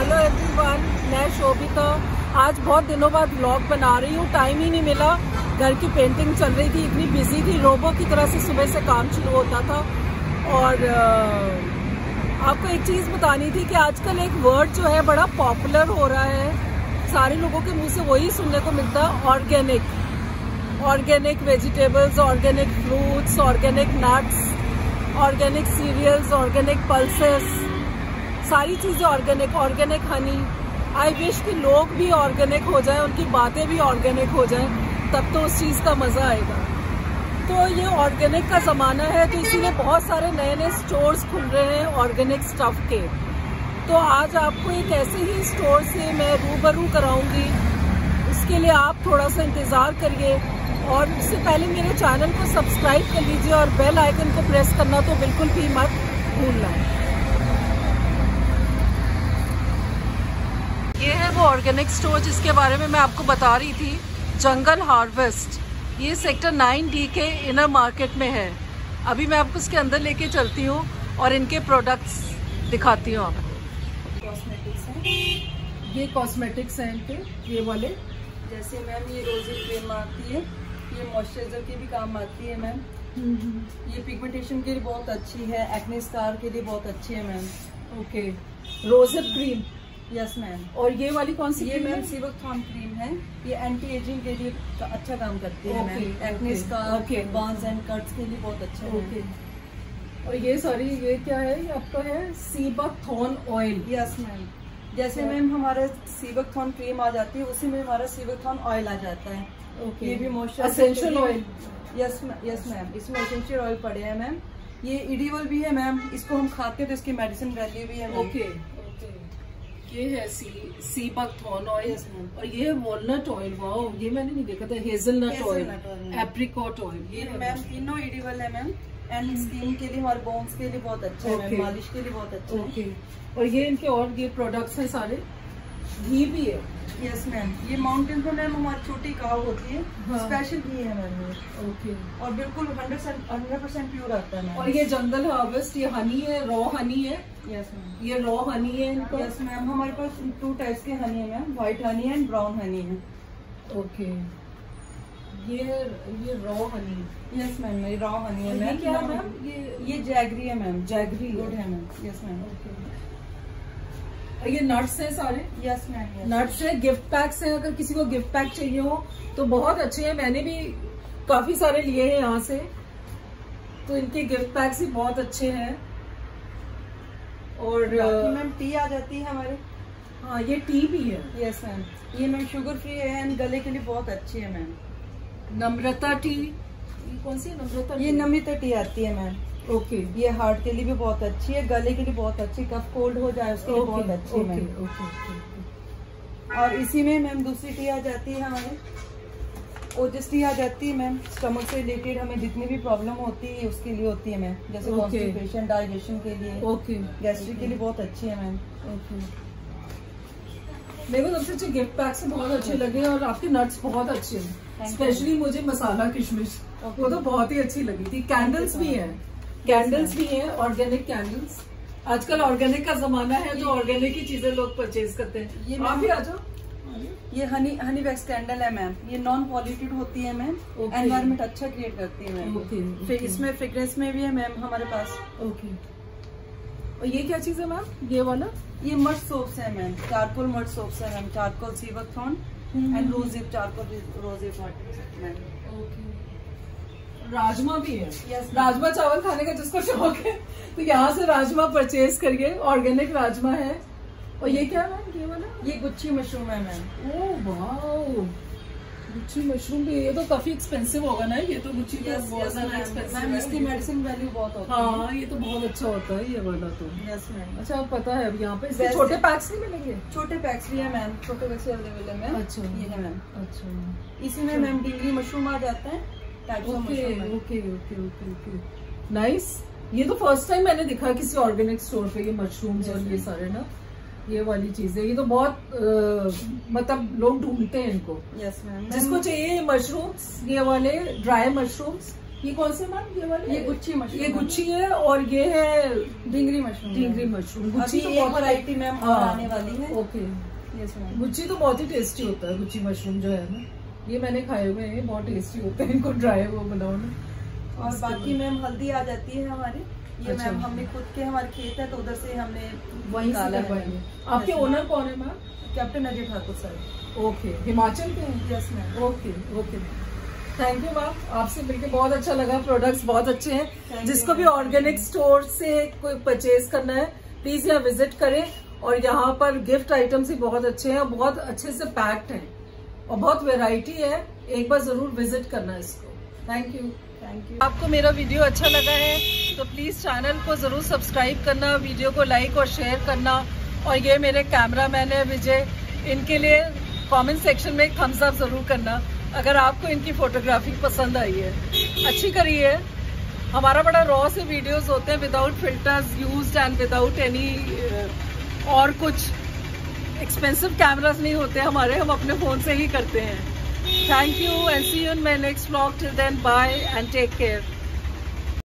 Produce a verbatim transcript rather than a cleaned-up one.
Hello everyone, मैं शोभिता। आज बहुत दिनों बाद व्लॉग बना रही हूँ। टाइम ही नहीं मिला, घर की पेंटिंग चल रही थी, इतनी बिजी थी, रोबो की तरह से सुबह से काम शुरू होता था। और आ, आपको एक चीज़ बतानी थी कि आजकल एक वर्ड जो है बड़ा पॉपुलर हो रहा है, सारे लोगों के मुंह से वही सुनने को मिलता है, organic. Organic vegetables, organic fruits, organic nuts, organic cereals, organic pulses, सारी चीजें organic. Organic honey. I wish कि लोग भी ऑर्गेनिक हो जाएं, उनकी बातें भी ऑर्गेनिक हो जाएं, तब तो उस चीज का मजा आएगा। तो ये ऑर्गेनिक का जमाना है, तो इसीलिए बहुत सारे नए नए स्टोर्स खुल रहे हैं ऑर्गेनिक स्टफ के। तो आज आपको एक ऐसे ही स्टोर से मैं रूबरू कराऊंगी, उसके लिए आप थोड़ा सा इंतजार करिए। और उससे पहले मेरे चैनल को सब्सक्राइब कर लीजिए और बेल आइकन को प्रेस करना तो बिल्कुल भी मत भूलना। ये है वो ऑर्गेनिक स्टोर जिसके बारे में मैं आपको बता रही थी, जंगल हार्वेस्ट। ये सेक्टर नाइन डी के इनर मार्केट में है। अभी मैं आपको उसके अंदर लेके चलती हूँ और इनके प्रोडक्ट्स दिखाती हूँ आपको। कॉस्मेटिक्स हैं, ये कॉस्मेटिक्स हैं इनके, ये वाले। जैसे मैम ये रोजी क्रीम आती है, ये मॉइस्चराइजर के भी काम आती है मैम। ये पिगमेंटेशन के लिए बहुत अच्छी है, एक्ने स्कार के लिए बहुत अच्छी है ma'am. Okay, rosehip cream. Yes ma'am. और ये वाली कौन सी? ये मैम सीबकथॉर्न क्रीम है, ये एंटी एजिंग के लिए अच्छा काम करती है ma'am. Acne scar, burns and cuts के लिए बहुत अच्छा है। ओके। और ये सॉरी ये क्या है? ये आपका है सीबकथॉर्न ऑयल। Yes ma'am. जैसे मैम हमारा सीबकथॉर्न क्रीम आ जाती है, उसी में हमारा सीबकथॉर्न ऑयल आ जाता है। ओके। ये भी moisturiser essential oil. Yes yes ma'am, इसमें एसेंशियल ऑयल पड़े हैं मैम। ये इडिबल भी है मैम, इसको हम खाते हैं तो इसकी मेडिसिन वैल्यू भी है। Okay okay. ये है सी सीबकथॉर्न ऑयल और ये है वॉलनट ऑयल। वाओ, ये मैंने नहीं देखा था। Hazelnut oil, apricot oil. ये मैम तीनों इडिबल है मैम, एंड स्किन के लिए, हमारे बोन्स के लिए बहुत अच्छा है मैम, मालिश के लिए बहुत अच्छा है। ओके। और ये इनके और ये प्रोडक्ट्स हैं सारे। घी भी है। Yes ma'am. ये माउंटेन पे मैम हमारी छोटी काव होती है, हाँ। स्पेशल घी है मैम ये। ओके। और बिल्कुल हंड्रेड परसेंट प्योर आता है मैम। और ये जंगल हार्वेस्ट, ये हनी है, रॉ हनी है। Yes ma'am. ये रॉ हनी है इनका। यस मैम, हमारे पास टू टाइप्स के हनी है ma'am, white honey and brown honey है। ओके। ये ये रॉ हनी। यस मैम, ये रॉ हनी है ये मैम। क्या है मैम? ये ये जैगरी है मैम। जैगरी गुड है मैम। Yes ma'am. ओके। ये नट्स हैं सारे। Yes ma'am. नट्स है, गिफ्ट पैक्स हैं, अगर किसी को गिफ्ट पैक चाहिए हो तो बहुत अच्छे हैं। मैंने भी काफी सारे लिए हैं यहाँ से, तो इनके गिफ्ट पैक्स भी बहुत अच्छे हैं। और मैम टी आ जाती है हमारे। हाँ, ये टी भी है। Yes ma'am. ये मैम शुगर फ्री है एंड गले के लिए बहुत अच्छी है मैम। नम्रता टी। ये कौन सी है? नम्रता। ये नम्रता टी आती है मैम। ओके। ये हार्ट के लिए भी बहुत अच्छी है, गले के लिए बहुत अच्छी, कफ कोल्ड हो जाए उसके लिए बहुत अच्छी है मैम। Okay okay. और इसी में मैम दूसरी टी आ जाती है हमारे, ओजस टी आ जाती है मैम। स्टमक से रिलेटेड हमें जितनी भी प्रॉब्लम होती है उसके लिए होती है मैम, जैसे कॉन्स्टिपेशन, डाइजेशन के लिए। ओके। गैस्ट्रिक के लिए बहुत अच्छी है मैम। ओके। मेरे को सबसे अच्छे गिफ्ट पैक्स से बहुत अच्छे लगे और आपके नट्स बहुत अच्छे हैं। स्पेशली मुझे मसाला किशमिश, वो तो बहुत ही अच्छी लगी थी। कैंडल्स भी हैं, कैंडल्स भी हैं, ऑर्गेनिक कैंडल्स। आजकल ऑर्गेनिक का जमाना है, तो ऑर्गेनिक ही चीजें लोग परचेज करते हैं। ये आप भी आ जाओ। ये हनी हनी वैक्स कैंडल है मैम, ये नॉन पॉल्यूटेड होती है मैम, एनवायरनमेंट अच्छा क्रिएट करती है मैम। ओके। फिर इसमें फ्रेग्रेंस में भी है मैम हमारे पास। ओके। और ये क्या चीज है मैम? ये वाला ये मड सोप्स है मैम, चारकोल मड सोप्स है ma'am. Charcoal sea buckthorn and rosehip, charcoal rosehip ma'am. Okay. Rajma भी है। यस। राजमा चावल खाने का जिसको शौक है तो यहाँ से राजमा परचेज करिए, ऑर्गेनिक राजमा है। और ये क्या है? ये वाला ये गुच्छी मशरूम है ma'am. Oh wow, gucchi mushroom भी। ये तो काफी एक्सपेंसिव होगा ना? ये तो गुच्छी तो बहुत ज्यादा एक्सपेंसिव है। इसकी मेडिसिन वैल्यू बहुत होती है। हाँ, ये तो बहुत अच्छा होता है ये वाला तो। Yes ma'am. अच्छा, आप पता है अब यहाँ पे इसके छोटे पैक्स नहीं मिलेंगे? छोटे पैक्स भी है मैम, छोटे पैक्स अवेलेबल है मैम। अच्छा, ये है मैम। अच्छा। इसी में मैम डिंगरी मशरूम आ जाता है। Okay okay okay okay okay. Nice. ये तो फर्स्ट टाइम मैंने दिखा किसी ऑर्गेनिक स्टोर पे, ये मशरूम्स और ये सारे ना, ये वाली चीजें। ये तो बहुत आ, मतलब लोग ढूंढते हैं इनको। Yes ma'am. जिसको चाहिए मशरूम्स, ये वाले ड्राई मशरूम्स, ये कौन से मैम? ये वाले? ये गुच्छी मशरूम। ये गुच्छी है और ये है ढिंगरी मशरूम। ढिंगरी मशरूम। गुच्छी तो एक वैरायटी मैम और आने वाली है। ओके। गुच्छी तो बहुत ही टेस्टी होता है, गुच्छी मशरूम जो है ना, ये मैंने खाए हुए हैं, बहुत टेस्टी होते हैं, इनको ड्राई वो बनाओ ना। और बाकी मैम हल्दी आ जाती है हमारे, ये अच्छा। मैम हमने खुद के, हमारे खेत है तो उधर से हमने वहीं से लगवाएंगे। आपके ओनर कौन है ma'am? Captain Ajay Thakur sir. Okay, Himachal के हैं? Yes ma'am. Okay okay, thank you ma'am, आपसे मिलके बहुत अच्छा लगा। प्रोडक्ट्स बहुत अच्छे हैं। जिसको भी ऑर्गेनिक स्टोर से कोई परचेज करना है प्लीज यहाँ विजिट करें। और यहाँ पर गिफ्ट आइटम्स भी बहुत अच्छे हैं, बहुत अच्छे से पैक्ड हैं और बहुत वैरायटी है। एक बार जरूर विजिट करना इसको। Thank you. Thank you. आपको मेरा वीडियो अच्छा लगा है तो प्लीज चैनल को जरूर सब्सक्राइब करना, वीडियो को लाइक और शेयर करना। और ये मेरे कैमरामैन है विजय, इनके लिए कमेंट सेक्शन में एक थम्स अप जरूर करना अगर आपको इनकी फोटोग्राफी पसंद आई है। अच्छी करी है। हमारा बड़ा रॉ से वीडियोस होते हैं, without filters used and without any और कुछ एक्सपेंसिव कैमरास नहीं होते हमारे, हम अपने फोन से ही करते हैं। Thank you and see you in my next vlog. Till then bye and take care.